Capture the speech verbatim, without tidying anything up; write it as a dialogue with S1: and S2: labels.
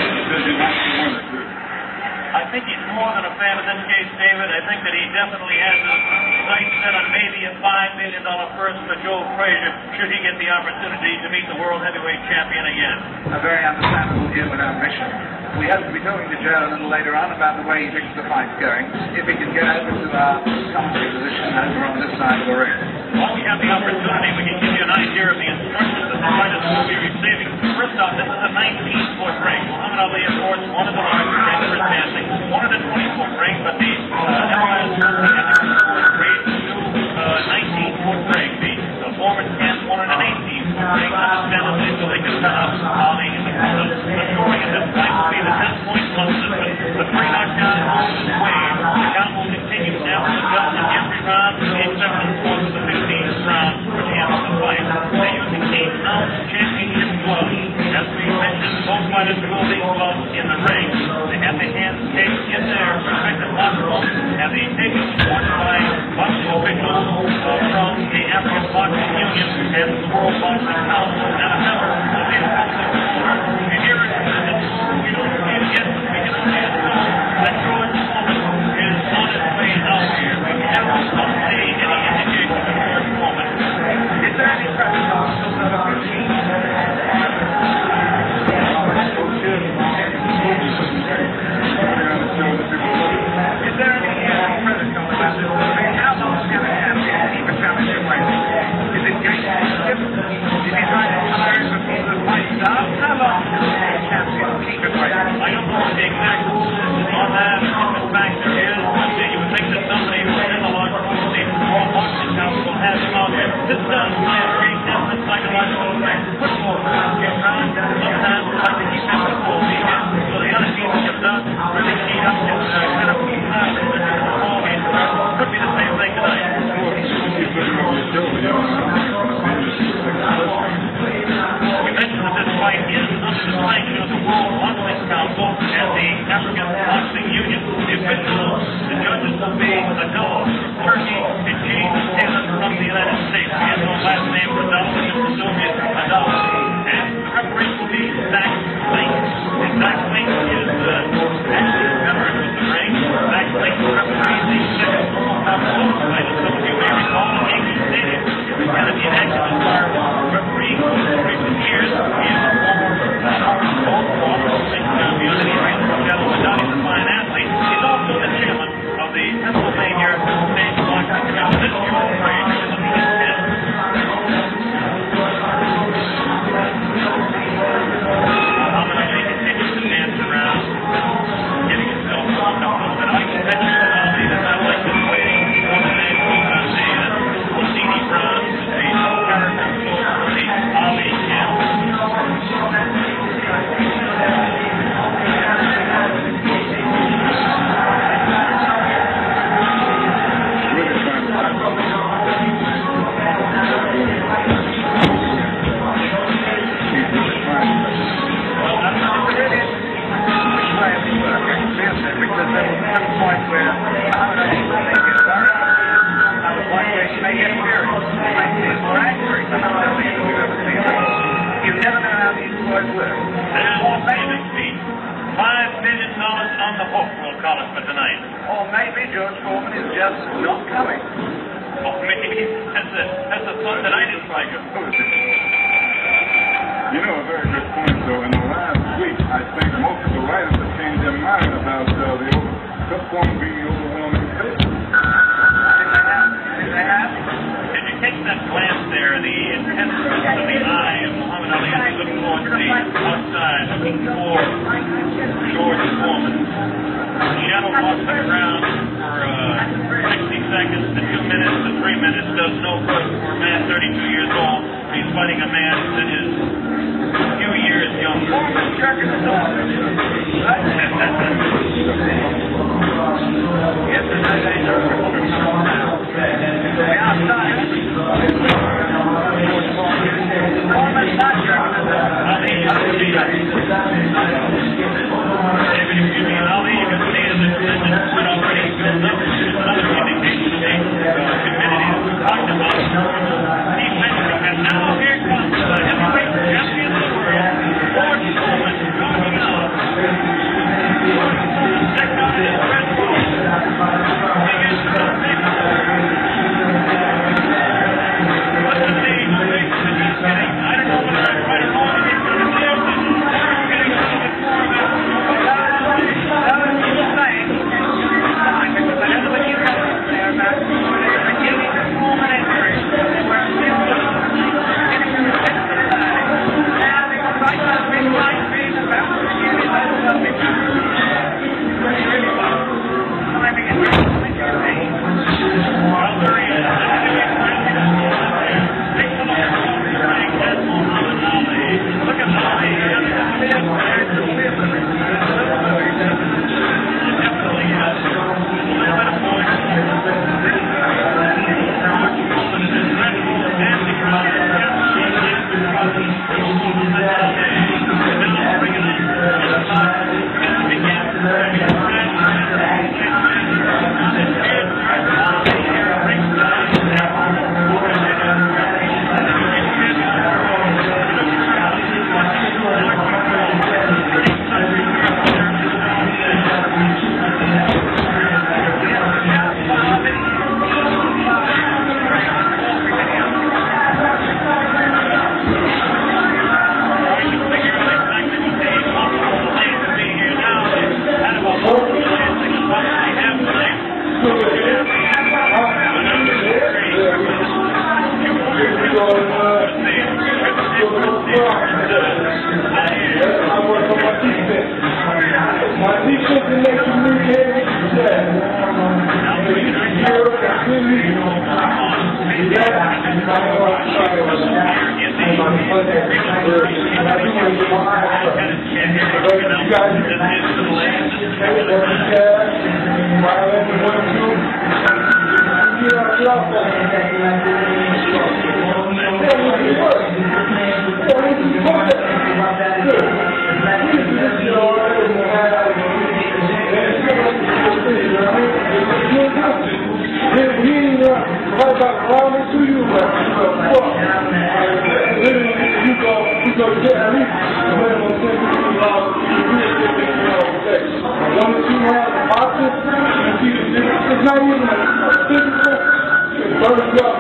S1: I think he's more than a fan in this case, David. I think that he definitely has his sights set on maybe a five million dollar purse for Joe Frazier should he get the opportunity to meet the world heavyweight champion again.
S2: A very understandable deal with our mission. We hope to be talking to Joe a little later on about the way he thinks the fight's going, if he can get over to our commentary position over on this side of the ring.
S1: While we have the opportunity, we can give you an idea of the instructions that the fighters will be receiving. First off, this is a nineteen foot ring. Muhammad Ali, of course, one of the largest rings for standing, one of the twenty foot ring, but the uh, M R S was raised to uh, nineteen foot ring. The, the former champs wanted an eighteen foot ring, understandably, so they could cut out Ali in the corner. The scoring at this point will be the ten point plus system. The three knockdown holds his way. The count will continue after the judge in every round, except for the fourth of the fifteenth round for the end of the fight. They use the eight ounce championship gloves. As we mentioned, both fighters will be gloves in the ring. They have the hands taped in their respective locker rooms, and the taping is ordered by boxing officials uh, from the African Boxing Union and the World Boxing Council, and a member of the Boxing Order. And here in the we don't see it yet, but we can only assume that George Foreman is on his way out here. We haven't seen any indication of George Foreman.
S2: Is there any pressure on number fifteen? Is there any uh, pressure on about this? How long can a champion keep a championship weight? Is it going to be difficult? Is he trying to hire for people to fight up? How long can a champion keep it weight?
S1: I don't know the exact rules on that. In fact, there is. You would think that somebody who is in the locker room, the World Boxing Council, will have him out there. This does play a great definite psychological effect. Football get around. Sometimes they like to keep that football team in. So the other team that gets up, really keyed up, and uh, kind of keep an eye on the ball game. Could be the same thing tonight. We mentioned that this fight is under the sanction of the World Boxing Council and the African Boxing Union. The officials, the judges will be Adel from Turkey and James Taylor from the United States. He has no last name for Adel, but it's the Soviet Adel. And the referee will be Zach Link. And Zach Link is uh, actually a member of the ring. Zach Link referees the second World Boxing fight. As some of you may recall, in Yankee Stadium, he's kind of inactive as far as refereeing goes in recent years. He is a former gold former champion in the area from Madani, the fine athlete. He's also the chairman of the Pennsylvania State Boxing Commission. This year, we're looking at ten. Muhammad Ali continues to dance around, getting himself warmed up a little bit. I can mention to Ali that I like this way. One of the names on the Lasini Brown, the character for the Ali camp. Five million dollars on the hook, we'll call it for tonight.
S2: Or maybe George Foreman is just not coming.
S1: Oh, maybe. That's a, that's a thought that I didn't like him.
S3: You know, a very good point, though. In the last week, I think most of the writers have changed their mind about uh, the over, Foreman being the overwhelming favorite.
S2: Did they have? Did they have?
S1: Did you take that glance there, the intensity of the eye of Muhammad Ali as he looked towards the outside, looking for George Foreman? Shadow walks the ground for uh, sixty seconds to two minutes to three minutes does no good for a man thirty-two years old. He's fighting a man that is a few years younger.
S2: Foreman's checking the door. Yes, the outside. Foreman's not checking the door.
S1: David, if you mean Ali, you can see that the condition would already build up. There's another indication of the uh, community that we talked about. He mentioned, and now here comes the heavyweight
S4: It's not even a physical, it's burning up.